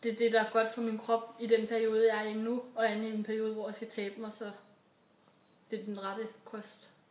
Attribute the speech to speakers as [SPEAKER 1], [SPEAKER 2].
[SPEAKER 1] det er det, der er godt for min krop i den periode, jeg er i nu, og i en periode, hvor jeg skal tabe mig, så det er den rette kost.